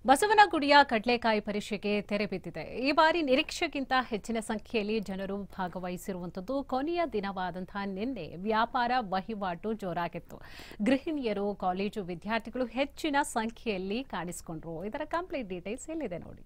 ಬಸವನಗುಡಿಯ ಕಡಲೆಕಾಯಿ ಪರೀಕ್ಷೆಗೆ ತೆರೆ ಬಿದ್ದಿದೆ. ಈ ಬಾರಿ ನಿರೀಕ್ಷೆಗಿಂತ ಹೆಚ್ಚಿನ ಸಂಖ್ಯೆಯಲ್ಲಿ ಜನರು ಭಾಗವಹಿಸಿರುವಂತದ್ದು. ಕೊನೆಯ ದಿನವಾದಂತಹ ನಿನ್ನೆ ವ್ಯಾಪಾರ ವಹಿವಾಟು ಜೋರಾಗಿತ್ತು. ಗೃಹಿಣಿಯರು, ಕಾಲೇಜು ವಿದ್ಯಾರ್ಥಿಗಳು ಹೆಚ್ಚಿನ ಸಂಖ್ಯೆಯಲ್ಲಿ ಕಾಣಿಸಿಕೊಂಡರು. ಇದರ ಕಂಪ್ಲೀಟ್ ಡೀಟೇಲ್ಸ್ ಎಲ್ಲಿದೆ ನೋಡಿ.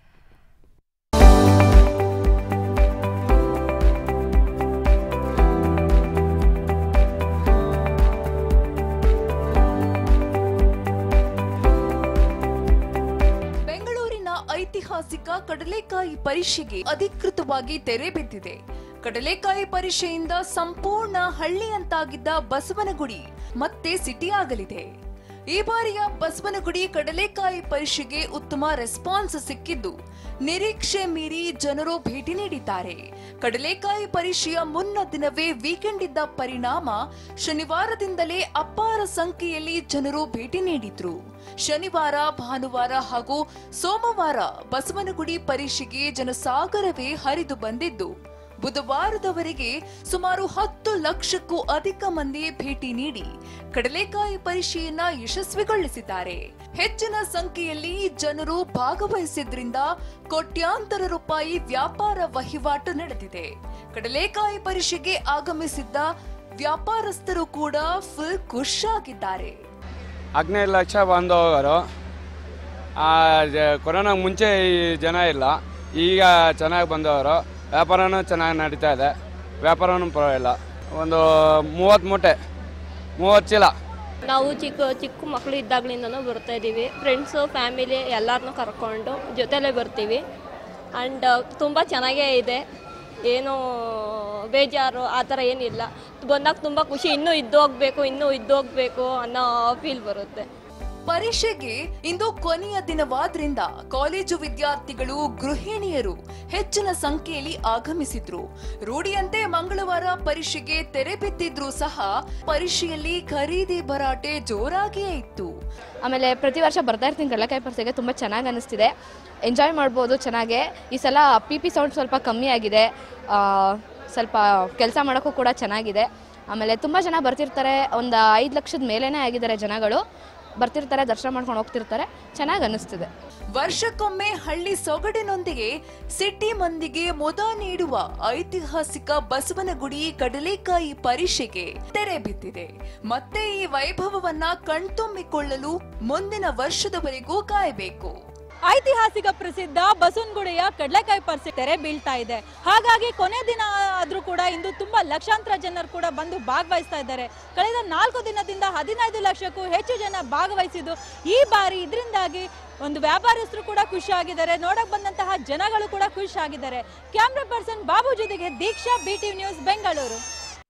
ಐತಿಹಾಸಿಕ ಕಡಲೆಕಾಯಿ ಪರೀಕ್ಷೆಗೆ ಅಧಿಕೃತವಾಗಿ ತೆರೆ ಬಿದ್ದಿದೆ. ಕಡಲೆಕಾಯಿ ಪರೀಕ್ಷೆಯಿಂದ ಸಂಪೂರ್ಣ ಹಳ್ಳಿಯಂತಾಗಿದ್ದ ಬಸವನಗುಡಿ ಮತ್ತೆ ಸಿಟಿ ಆಗಲಿದೆ. ಈ ಬಾರಿಯ ಬಸವನಗುಡಿ ಕಡಲೆಕಾಯಿ ಪರೀಕ್ಷೆಗೆ ಉತ್ತಮ ರೆಸ್ಪಾನ್ಸ್ ಸಿಕ್ಕಿದ್ದು ನಿರೀಕ್ಷೆ ಮೀರಿ ಜನರು ಭೇಟಿ ನೀಡಿದ್ದಾರೆ. ಕಡಲೆಕಾಯಿ ಪರೀಕ್ಷೆಯ ಮುನ್ನ ದಿನವೇ ವೀಕೆಂಡ್ ಇದ್ದ ಪರಿಣಾಮ ಶನಿವಾರದಿಂದಲೇ ಅಪಾರ ಸಂಖ್ಯೆಯಲ್ಲಿ ಜನರು ಭೇಟಿ ನೀಡಿದ್ರು. ಶನಿವಾರ, ಭಾನುವಾರ ಹಾಗೂ ಸೋಮವಾರ ಬಸವನಗುಡಿ ಪರೀಕ್ಷೆಗೆ ಜನಸಾಗರವೇ ಹರಿದು ಬಂದಿದ್ದು ಬುಧವಾರದವರೆಗೆ ಸುಮಾರು 10 ಲಕ್ಷಕ್ಕೂ ಅಧಿಕ ಮಂದಿ ಭೇಟಿ ನೀಡಿ ಕಡಲೆಕಾಯಿ ಪರೀಕ್ಷೆಯನ್ನ ಯಶಸ್ವಿಗೊಳಿಸಿದ್ದಾರೆ. ಹೆಚ್ಚಿನ ಸಂಖ್ಯೆಯಲ್ಲಿ ಜನರು ಭಾಗವಹಿಸಿದ್ರಿಂದ ಕೋಟ್ಯಾಂತರ ರೂಪಾಯಿ ವ್ಯಾಪಾರ ವಹಿವಾಟು ನಡೆದಿದೆ. ಕಡಲೆಕಾಯಿ ಪರೀಕ್ಷೆಗೆ ಆಗಮಿಸಿದ್ದ ವ್ಯಾಪಾರಸ್ಥರು ಕೂಡ ಫುಲ್ ಖುಷಿಯಾಗಿದ್ದಾರೆ. 15 ಲಕ್ಷ ಬಂದವರು. ಕೊರೋನಾ ಮುಂಚೆ ಜನ ಇಲ್ಲ, ಈಗ ಚೆನ್ನಾಗಿ ಬಂದವರು. ವ್ಯಾಪಾರನೂ ಚೆನ್ನಾಗಿ ನಡೀತಾ ಇದೆ, ವ್ಯಾಪಾರನೂ ಪರವಾಗಿಲ್ಲ. ಒಂದು 30 ಮೂಟೆ, 30 ಚೀಲ. ನಾವು ಚಿಕ್ಕ ಮಕ್ಕಳು ಇದ್ದಾಗಲಿಂದನೂ ಬರ್ತಾ ಇದ್ದೀವಿ. ಫ್ರೆಂಡ್ಸು, ಫ್ಯಾಮಿಲಿ ಎಲ್ಲರನ್ನೂ ಕರ್ಕೊಂಡು ಜೊತೆಲೇ ಬರ್ತೀವಿ. ಆ್ಯಂಡ್ ತುಂಬ ಚೆನ್ನಾಗೇ ಇದೆ, ಏನೂ ಬೇಜಾರು ಆ ಥರ ಏನಿಲ್ಲ. ಬಂದಾಗ ತುಂಬ ಖುಷಿ, ಇನ್ನೂ ಇದ್ದು ಹೋಗಬೇಕು ಅನ್ನೋ ಫೀಲ್ ಬರುತ್ತೆ. ಪರೀಕ್ಷೆಗೆ ಇಂದು ಕೊನೆಯ ದಿನವಾದ್ರಿಂದ ಕಾಲೇಜು ವಿದ್ಯಾರ್ಥಿಗಳು, ಗೃಹಿಣಿಯರು ಹೆಚ್ಚಿನ ಸಂಖ್ಯೆಯಲ್ಲಿ ಆಗಮಿಸಿದ್ರು. ರೂಢಿಯಂತೆ ಮಂಗಳವಾರ ಪರೀಕ್ಷೆಗೆ ತೆರೆ ಬಿದ್ದಿದ್ರು ಸಹ ಪರೀಕ್ಷೆಯಲ್ಲಿ ಖರೀದಿ ಭರಾಟೆ ಜೋರಾಗಿಯೇ ಇತ್ತು. ಆಮೇಲೆ ಪ್ರತಿ ವರ್ಷ ಬರ್ತಾ ಇರ್ತೀನಿ ಕಡಲೆಕಾಯಿ ಪರೀಕ್ಷೆಗೆ, ತುಂಬ ಚೆನ್ನಾಗಿ ಅನಿಸ್ತಿದೆ, ಎಂಜಾಯ್ ಮಾಡ್ಬೋದು ಚೆನ್ನಾಗೆ. ಈ ಸಲ ಪಿ ಸೌಂಡ್ ಸ್ವಲ್ಪ ಕಮ್ಮಿ ಆಗಿದೆ, ಸ್ವಲ್ಪ ಕೆಲಸ ಮಾಡೋಕ್ಕೂ ಕೂಡ ಚೆನ್ನಾಗಿದೆ. ಆಮೇಲೆ ತುಂಬ ಜನ ಬರ್ತಿರ್ತಾರೆ, ಒಂದು 5 ಲಕ್ಷದ ಮೇಲೇ ಆಗಿದ್ದಾರೆ ಜನಗಳು. ಬರ್ತಿರ್ತಾರೆ, ದರ್ಶನ ಮಾಡ್ಕೊಂಡು ಹೋಗ್ತಿರ್ತಾರೆ, ಚೆನ್ನಾಗಿ ಅನ್ನಿಸ್ತಿದೆ. ವರ್ಷಕ್ಕೊಮ್ಮೆ ಹಳ್ಳಿ ಸೊಗಡಿನೊಂದಿಗೆ ಸಿಟಿ ಮಂದಿಗೆ ಮುದ ನೀಡುವ ಐತಿಹಾಸಿಕ ಬಸವನಗುಡಿ ಕಡಲೆಕಾಯಿ ಪರೀಕ್ಷೆಗೆ ತೆರೆ ಬಿದ್ದಿದೆ. ಮತ್ತೆ ಈ ವೈಭವವನ್ನ ಕಣ್ತುಂಬಿಕೊಳ್ಳಲು ಮುಂದಿನ ವರ್ಷದವರೆಗೂ ಕಾಯಬೇಕು. ಐತಿಹಾಸಿಕ ಪ್ರಸಿದ್ಧ ಬಸವನಗುಡಿಯ ಕಡಲೆಕಾಯಿ ಪರೀಕ್ಷೆ ತೆರೆ ಬೀಳ್ತಾ ಇದೆ. ಹಾಗಾಗಿ ಕೊನೆ ದಿನ ಆದ್ರೂ ಕೂಡ ಇಂದು ತುಂಬಾ ಲಕ್ಷಾಂತರ ಜನರು ಕೂಡ ಬಂದು ಭಾಗವಹಿಸ್ತಾ ಇದ್ದಾರೆ. ಕಳೆದ 4 ದಿನದಿಂದ 15 ಲಕ್ಷಕ್ಕೂ ಹೆಚ್ಚು ಜನ ಭಾಗವಹಿಸಿದ್ದು ಈ ಬಾರಿ ಇದರಿಂದಾಗಿ ಒಂದು ವ್ಯಾಪಾರಸ್ಥರು ಕೂಡ ಖುಷಿಯಾಗಿದ್ದಾರೆ, ನೋಡಕ್ ಬಂದಂತಹ ಜನಗಳು ಕೂಡ ಖುಷಿಯಾಗಿದ್ದಾರೆ. ಕ್ಯಾಮ್ರಾ ಪರ್ಸನ್ ಬಾಬು ಜೊತೆಗೆ ದೀಕ್ಷಾ, BTV ನ್ಯೂಸ್, ಬೆಂಗಳೂರು.